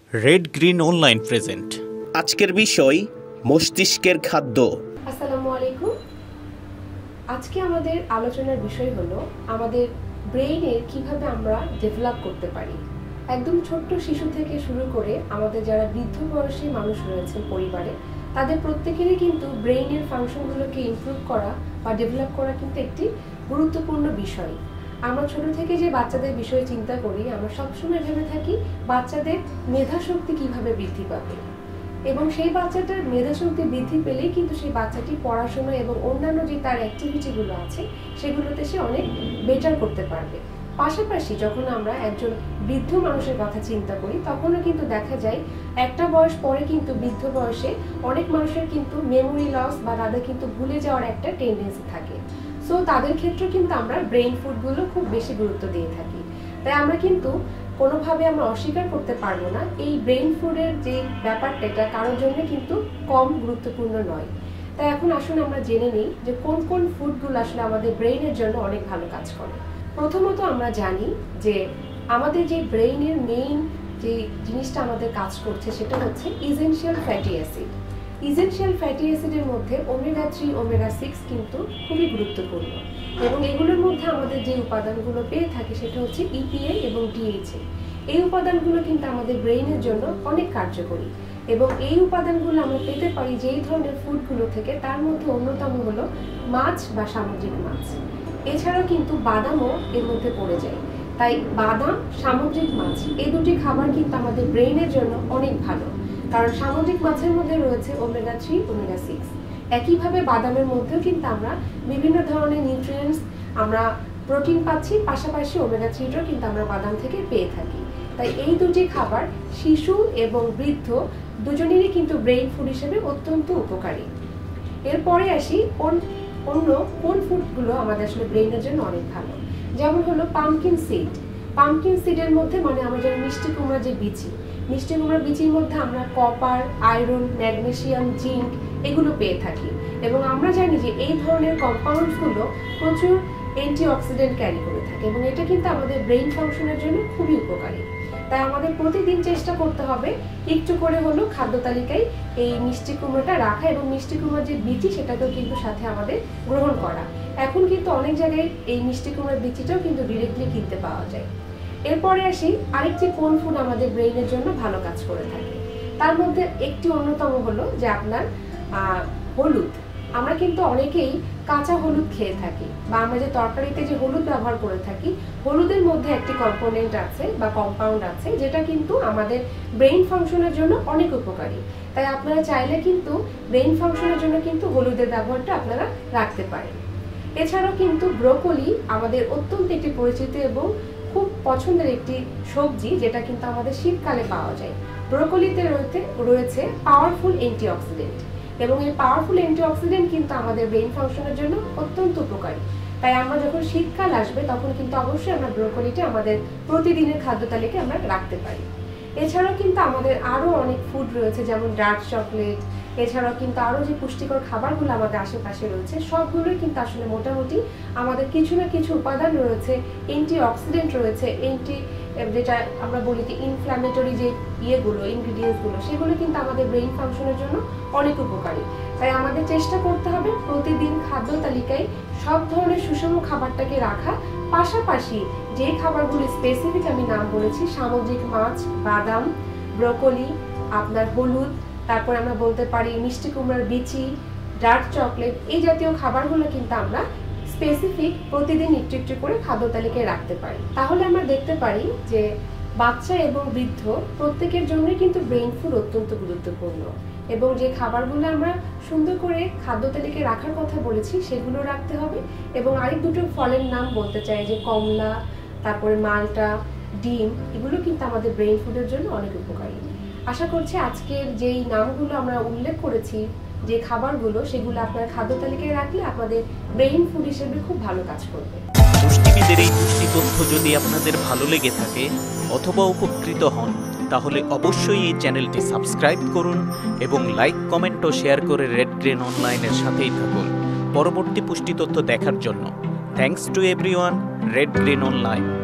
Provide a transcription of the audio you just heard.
Red Green online present. আজকের বিষয় মস্তিষ্কের খাদ্য। আসসালামু আলাইকুম। আজকে আমাদের আলোচনার বিষয় হলো আমাদের ব্রেইনের কিভাবে আমরা ডেভেলপ করতে পারি। একদম ছোট্ট শিশু থেকে শুরু করে আমাদের যারা বৃদ্ধ বয়সী মানুষ রয়েছেন পরিবারে, তাদের প্রত্যেকেরই কিন্তু ব্রেইনের ফাংশনগুলোকে ইমপ্রুভ করা বা ডেভেলপ করা কিন্তু একটি গুরুত্বপূর্ণ বিষয়। আমরা ছোট থেকে যে বাচ্চাদের বিষয়ে চিন্তা করি, আমরা সবসময় ভেবে থাকি বাচ্চাদের মেধাশক্তি কিভাবে বৃদ্ধি পাবে, এবং সেই বাচ্চাটার মেধাশক্তি বৃদ্ধি পেলেই কিন্তু সেই বাচ্চাটি পড়াশোনা এবং অন্যান্য যে তার অ্যাক্টিভিটিগুলো আছে সেগুলোতে সে অনেক বেটার করতে পারবে। পাশাপাশি যখন আমরা একজন বৃদ্ধ মানুষের কথা চিন্তা করি, তখনও কিন্তু দেখা যায় একটা বয়স পরে কিন্তু বৃদ্ধ বয়সে অনেক মানুষের কিন্তু মেমোরি লস বা তাদের কিন্তু ভুলে যাওয়ার একটা টেন্ডেন্সি থাকে। সো তাদের ক্ষেত্রে কিন্তু আমরা ব্রেইন ফুডগুলো খুব বেশি গুরুত্ব দিয়ে থাকি। তাই আমরা কিন্তু কোনোভাবে আমরা অস্বীকার করতে পারবো না এই ব্রেইন ফুডের যে ব্যাপারটা, এটা কারোর জন্য কিন্তু কম গুরুত্বপূর্ণ নয়। তাই এখন আসুন আমরা জেনে নিই যে কোন কোন ফুডগুলো আসলে আমাদের ব্রেইনের জন্য অনেক ভালো কাজ করে। প্রথমত আমরা জানি যে আমাদের যে ব্রেইনের মেইন যে জিনিসটা আমাদের কাজ করছে সেটা হচ্ছে essential fatty acid. Essential fatty অ্যাসিডের মধ্যে ওমেগা 3, ওমেগা 6 কিন্তু খুবই গুরুত্বপূর্ণ, এবং এগুলোর মধ্যে আমাদের যে উপাদানগুলো পেয়ে থাকি সেটা হচ্ছে ইপিএ এবং ডিএইচএ। এই উপাদানগুলো কিন্তু আমাদের ব্রেইনের জন্য অনেক কার্যকরী, এবং এই উপাদানগুলো আমরা পেতে পারি যেই ধরনের ফুডগুলো থেকে, তার মধ্যে অন্যতম হলো মাছ বা সামুদ্রিক মাছ। এছাড়াও কিন্তু বাদামও এর মধ্যে পড়ে যায়। তাই বাদাম, সামুদ্রিক মাছ এই দুটি খাবার কিন্তু আমাদের ব্রেইনের জন্য অনেক ভালো, কারণ সামুদ্রিক মাছের মধ্যে রয়েছে ওমেগা 3, ওমেগা 6। একইভাবে বাদামের মধ্যেও কিন্তু আমরা বিভিন্ন ধরনের নিউট্রিয়েন্টস, আমরা প্রোটিন পাচ্ছি, পাশাপাশি ওমেগা 3টাও কিন্তু আমরা বাদাম থেকে পেয়ে থাকি। তাই এই দুটি খাবার শিশু এবং বৃদ্ধ দুজনেরই কিন্তু ব্রেইন ফুড হিসেবে অত্যন্ত উপকারী। এরপরে আসি অন্য কোন ফুডগুলো আমাদের আসলে ব্রেইনের জন্য অনেক ভালো। যেমন হলো পামকিন সিড। পামকিন সিডের মধ্যে মানে আমরা যেমন মিষ্টি কুমড়া যে বিচি, মিষ্টি কুমড়ার বিচির মধ্যে আমরা কপার, আয়রন, ম্যাগনেসিয়াম, জিঙ্ক এগুলো পেয়ে থাকি, এবং আমরা জানি যে এই ধরনের কম্পাউন্ডসগুলো প্রচুর অ্যান্টিঅক্সিডেন্ট ক্যারি করে থাকে, এবং এটা কিন্তু আমাদের ব্রেইন ফাংশনের জন্য খুবই উপকারী। তাই আমাদের প্রতিদিন চেষ্টা করতে হবে একটু করে হলো খাদ্য তালিকায় এই মিষ্টি কুমড়োটা রাখা, এবং মিষ্টি কুমড়ার যে বিচি সেটাকেও কিন্তু সাথে আমাদের গ্রহণ করা। এখন কিন্তু অনেক জায়গায় এই মিষ্টি কুমড়ার বিচিটাও কিন্তু ডিরেক্টলি কিনতে পাওয়া যায়। এরপরে আসি আরেকটি কোন ফুড আমাদের ব্রেইনের জন্য ভালো কাজ করে থাকে। তার মধ্যে একটি অন্যতম হলো যে আপনার হলুদ। আমরা কিন্তু অনেকেই কাঁচা হলুদ খেয়ে থাকি, বা আমরা যে তরকারিতে যে হলুদ ব্যবহার করে থাকি, হলুদের মধ্যে একটি কম্পোনেন্ট আছে বা কম্পাউন্ড আছে যেটা কিন্তু আমাদের ব্রেইন ফাংশনের জন্য অনেক উপকারী। তাই আপনারা চাইলে কিন্তু ব্রেইন ফাংশনের জন্য কিন্তু হলুদের ব্যবহারটা আপনারা রাখতে পারেন। এছাড়াও কিন্তু ব্রোকলি আমাদের অত্যন্ত একটি পরিচিত এবং খুব পছন্দের একটি সবজি, যেটা কিন্তু আমাদের শীতকালে পাওয়া যায়। ব্রোকলিতে রয়েছে পাওয়ারফুল অ্যান্টিঅক্সিডেন্ট, এবং এই পাওয়ারফুল অ্যান্টিঅক্সিডেন্ট কিন্তু আমাদের ব্রেইন ফাংশনের জন্য অত্যন্ত উপকারী। তাই আমরা যখন শীতকাল আসবে তখন কিন্তু অবশ্যই আমরা ব্রোকলিটা আমাদের প্রতিদিনের খাদ্য তালিকায় আমরা রাখতে পারি। এছাড়াও কিন্তু আমাদের আরও অনেক ফুড রয়েছে, যেমন ডার্ক চকলেট। এছাড়াও কিন্তু আরও যে পুষ্টিকর খাবারগুলো আমাদের আশেপাশে রয়েছে সবগুলোই কিন্তু আসলে মোটামুটি আমাদের কিছু না কিছু উপাদান রয়েছে, অ্যান্টিঅক্সিডেন্ট রয়েছে, যেটা আমরা বলি যে ইনফ্ল্যামেটরি যে ইনগ্রিডিয়েন্টসগুলো, সেগুলো কিন্তু আমাদের ব্রেইন ফাংশনের জন্য অনেক উপকারী। তাই আমাদের চেষ্টা করতে হবে প্রতিদিন খাদ্য তালিকায় সব ধরনের সুষম খাবারটাকে রাখা, পাশাপাশি যে খাবারগুলো স্পেসিফিক আমি নাম বলেছি, সামুদ্রিক মাছ, বাদাম, ব্রোকলি, আপনার হলুদ, তারপরে আমরা বলতে পারি মিষ্টি কুমড়ার বিচি, ডার্ক চকলেট, এই জাতীয় খাবারগুলো কিন্তু আমরা স্পেসিফিক প্রতিদিন একটু একটু করে খাদ্য তালিকায় রাখতে পারি। তাহলে আমরা দেখতে পারি যে বাচ্চা এবং বৃদ্ধ প্রত্যেকের জন্যই কিন্তু ব্রেইন ফুড অত্যন্ত গুরুত্বপূর্ণ, এবং যে খাবারগুলো আমরা সুন্দর করে খাদ্য তালিকায় রাখার কথা বলেছি সেগুলো রাখতে হবে। এবং আরেক দুটো ফলের নাম বলতে চাই, যে কমলা, তারপরে মালটা, ডিম, এগুলো কিন্তু আমাদের ব্রেইন ফুডের জন্য অনেক উপকারী। আশা করছি আজকের যেই নামগুলো আমরা উল্লেখ করেছি, যে খাবারগুলো, সেগুলো আপনার খাদ্য তালিকায় রাখলে আপনাদের ব্রেইন ফুড হিসেবে খুব ভালো কাজ করবে। পুষ্টিবিদের এই পুষ্টি তথ্য যদি আপনাদের ভালো লেগে থাকে অথবা উপকৃত হন, তাহলে অবশ্যই এই চ্যানেলটি সাবস্ক্রাইব করুন এবং লাইক, কমেন্ট ও শেয়ার করে রেড গ্রিন অনলাইনের সাথেই থাকুন পরবর্তী পুষ্টি তথ্য দেখার জন্য। Thanks to everyone. Red Green online.